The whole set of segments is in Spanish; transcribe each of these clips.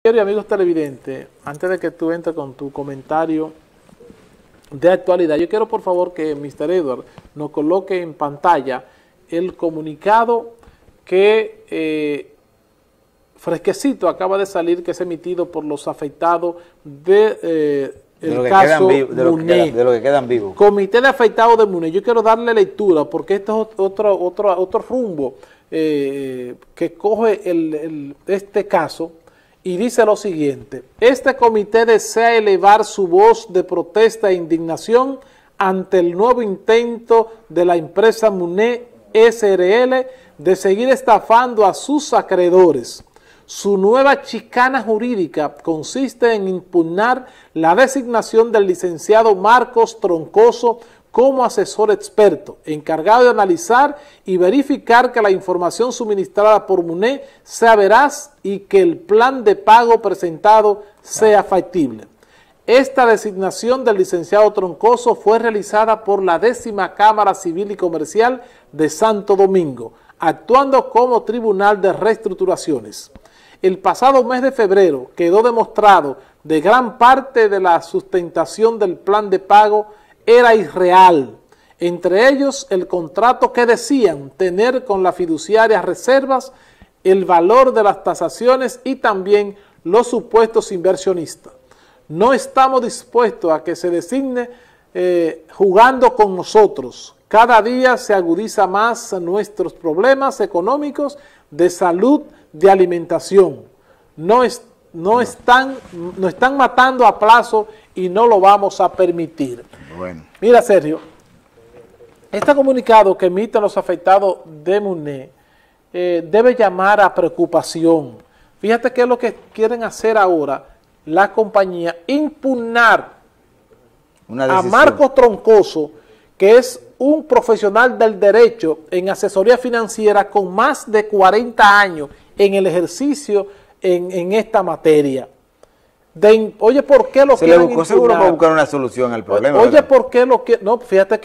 Queridos amigos televidentes, antes de que tú entres con tu comentario de actualidad, yo quiero por favor que Mr. Edward nos coloque en pantalla el comunicado que fresquecito acaba de salir, que es emitido por los afectados de el caso Muné. De lo que quedan vivos. Comité de afectados de Muné. Yo quiero darle lectura porque este es otro rumbo que coge este caso. Y dice lo siguiente: este comité desea elevar su voz de protesta e indignación ante el nuevo intento de la empresa Muné SRL de seguir estafando a sus acreedores. Su nueva chicana jurídica consiste en impugnar la designación del licenciado Marcos Troncoso como asesor experto, encargado de analizar y verificar que la información suministrada por Muné sea veraz y que el plan de pago presentado sea factible. Esta designación del licenciado Troncoso fue realizada por la 10ª Cámara Civil y Comercial de Santo Domingo, actuando como Tribunal de Reestructuraciones. El pasado mes de febrero quedó demostrado de gran parte de la sustentación del plan de pago era irreal, entre ellos el contrato que decían tener con la fiduciaria Reservas, el valor de las tasaciones y también los supuestos inversionistas. No estamos dispuestos a que se designe jugando con nosotros. Cada día se agudiza más nuestros problemas económicos, de salud, de alimentación. Nos están matando a plazo y no lo vamos a permitir. Bueno. Mira, Sergio, este comunicado que emiten los afectados de Muné debe llamar a preocupación. Fíjate qué es lo que quieren hacer ahora la compañía: impugnar a Marcos Troncoso, que es un profesional del derecho en asesoría financiera con más de 40 años en el ejercicio en esta materia. Oye, ¿por qué lo se quieren le buscó seguro para buscar una solución al problema? Oye, ¿por qué lo que no? Fíjate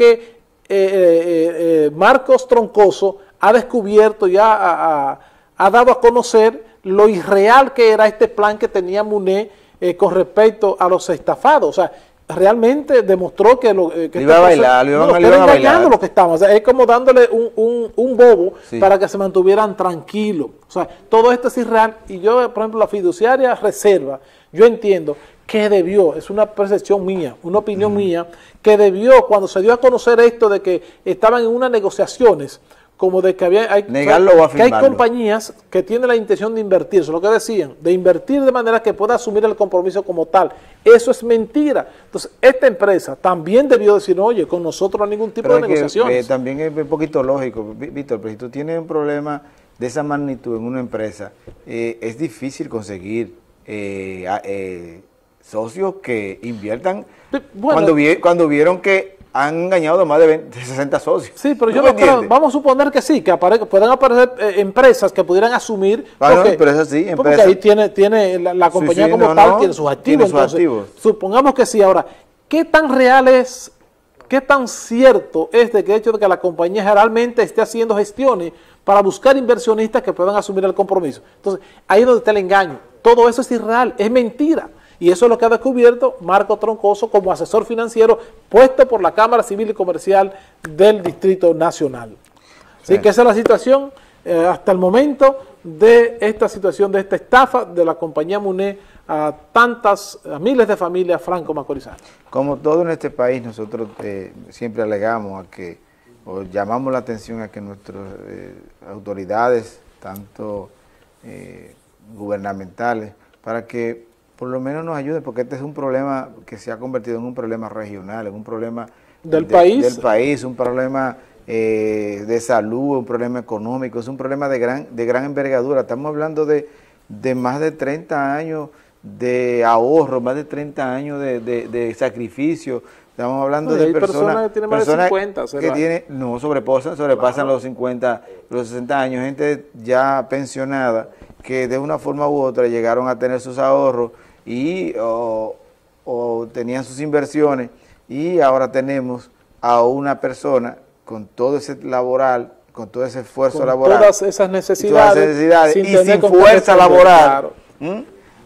que Marcos Troncoso ha descubierto y ha dado a conocer lo irreal que era este plan que tenía Muné con respecto a los estafados. O sea, realmente demostró que iba a bailar, era engañando lo que estaban. O sea, es como dándole un bobo, sí, para que se mantuvieran tranquilos. O sea, todo esto es irreal. Y yo, por ejemplo, la fiduciaria Reserva, yo entiendo que debió, es una percepción mía, una opinión mía, que debió, cuando se dio a conocer esto de que estaban en unas negociaciones, como de que hay compañías que tienen la intención de invertir, eso es lo que decían, de invertir de manera que pueda asumir el compromiso como tal. Eso es mentira. Entonces, esta empresa también debió decir: oye, con nosotros no hay ningún tipo de negociaciones. También es un poquito lógico, Víctor, pero si tú tienes un problema de esa magnitud en una empresa, es difícil conseguir socios que inviertan. Bueno, cuando vieron que han engañado a más de 60 socios. Sí, pero yo no creo, vamos a suponer que sí, que puedan aparecer empresas que pudieran asumir. Bueno, empresas sí, empresas. Porque ahí tiene la compañía como tal, tiene sus activos. Entonces, supongamos que sí. Ahora, ¿qué tan real es, qué tan cierto es de que el hecho de que la compañía generalmente esté haciendo gestiones para buscar inversionistas que puedan asumir el compromiso? Entonces, ahí es donde está el engaño. Todo eso es irreal, es mentira. Y eso es lo que ha descubierto Marcos Troncoso como asesor financiero puesto por la Cámara Civil y Comercial del Distrito Nacional. Así que esa es la situación hasta el momento de esta situación, de esta estafa de la compañía Muné a miles de familias franco-macorizanas. Como todo en este país, nosotros siempre alegamos o llamamos la atención a que nuestras autoridades, tanto gubernamentales, para que por lo menos nos ayude, porque este es un problema que se ha convertido en un problema regional, en un problema del país, un problema de salud, un problema económico, es un problema de gran envergadura. Estamos hablando de más de 30 años de ahorro, más de 30 años de sacrificio. Estamos hablando de personas que tienen más de 50, sobrepasan los 50, los 60 años, gente ya pensionada que de una forma u otra llegaron a tener sus ahorros y o tenían sus inversiones, y ahora tenemos a una persona con todo ese laboral, con todo ese esfuerzo laboral, todas esas necesidades y sin fuerza laboral,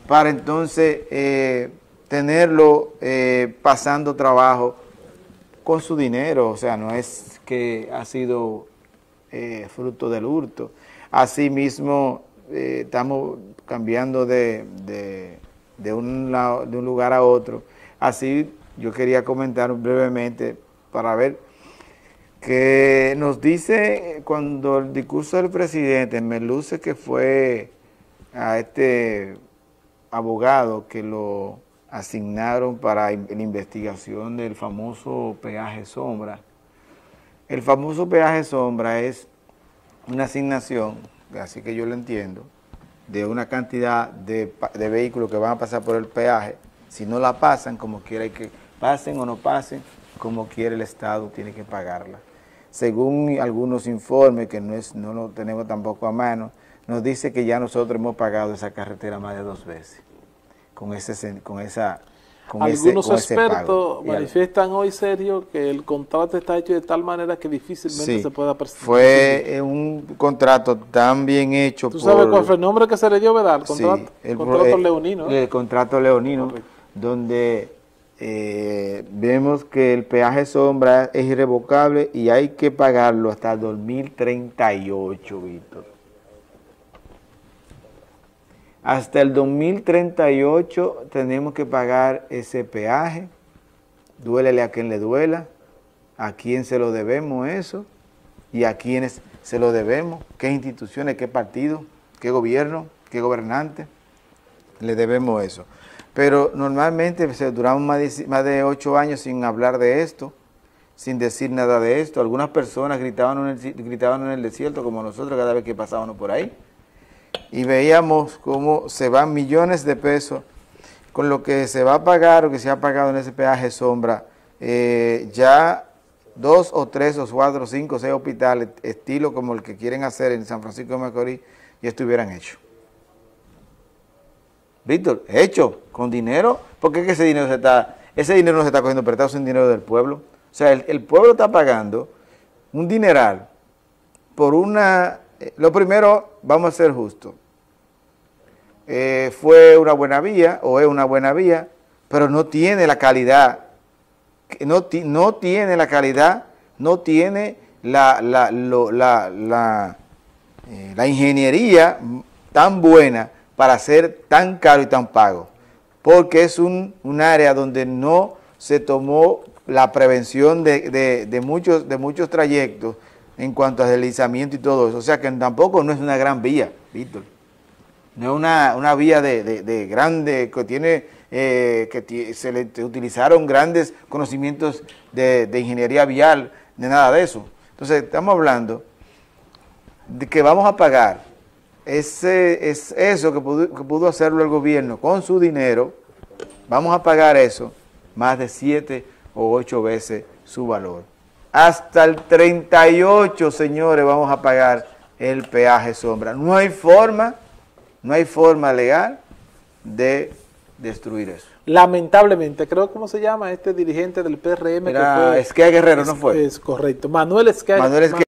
para entonces tenerlo pasando trabajo con su dinero. O sea, no es que ha sido fruto del hurto. Asimismo, estamos cambiando de un lugar a otro. Así yo quería comentar brevemente para ver que nos dice cuando el discurso del presidente me luce que fue a este abogado que lo asignaron para la investigación del famoso peaje sombra. El famoso peaje sombra es una asignación, así que yo lo entiendo, de una cantidad de vehículos que van a pasar por el peaje. Si no la pasan, como quiera que pasen o no pasen, como quiera el Estado tiene que pagarla. Según algunos informes, que no lo tenemos tampoco a mano, nos dice que ya nosotros hemos pagado esa carretera más de 2 veces Algunos expertos manifiestan hoy, Sergio, que el contrato está hecho de tal manera que difícilmente se pueda presentar. Fue un contrato tan bien hecho. ¿Tú sabes cuál fue el nombre que se le dio, verdad? El contrato leonino. El contrato leonino, donde vemos que el peaje sombra es irrevocable y hay que pagarlo hasta el 2038, Víctor. Hasta el 2038 tenemos que pagar ese peaje, duélele a quien le duela, a quién se lo debemos eso y a quiénes se lo debemos, qué instituciones, qué partidos, qué gobierno, qué gobernante le debemos eso. Pero normalmente duramos más de 8 años sin hablar de esto, sin decir nada de esto. Algunas personas gritaban en el desierto como nosotros cada vez que pasábamos por ahí. Y veíamos cómo se van millones de pesos con lo que se va a pagar o que se ha pagado en ese peaje sombra. Ya 2 o 3 o 4 o 5 o 6 hospitales, estilo como el que quieren hacer en San Francisco de Macorís, ya estuvieran hechos. Víctor, hecho, con dinero, porque es que ese dinero no se está cogiendo prestado, es un dinero del pueblo. O sea, el pueblo está pagando un dineral por una... Lo primero, vamos a ser justos. Fue una buena vía, o es una buena vía, pero no tiene la calidad, no tiene la calidad, no tiene la ingeniería tan buena para ser tan caro y tan pago, porque es un área donde no se tomó la prevención de muchos trayectos en cuanto a deslizamiento y todo eso. O sea que tampoco no es una gran vía, Víctor. No es una vía de grande, que tiene se le utilizaron grandes conocimientos de ingeniería vial, de nada de eso. Entonces estamos hablando de que vamos a pagar eso que pudo hacerlo el gobierno con su dinero. Vamos a pagar eso más de 7 o 8 veces su valor. Hasta el 38, señores, vamos a pagar el peaje sombra. No hay forma legal de destruir eso. Lamentablemente, creo, ¿cómo se llama este dirigente del PRM? Era Esquia Guerrero, ¿no fue? Es correcto, Manuel Esquia.